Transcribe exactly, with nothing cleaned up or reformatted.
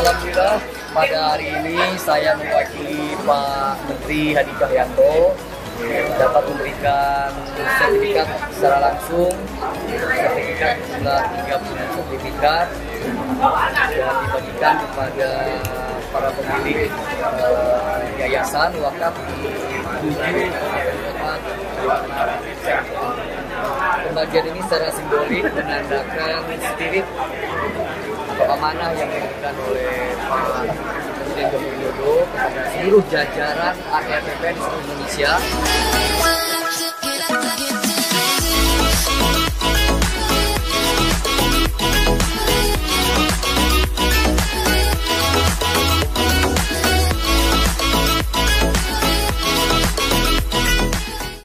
Alhamdulillah pada hari ini saya mewakili Pak Menteri Hadi Cahyanto dapat memberikan sertifikat secara langsung, sertifikat jumlah tiga puluh sertifikat dan dibagikan kepada para pemilik uh, yayasan wakaf di tujuh kota. Pembagian ini secara simbolik menandakan spirit atau amanah yang diberikan oleh Pak Presiden Joko Widodo kepada seluruh jajaran A R B P N di seluruh Indonesia.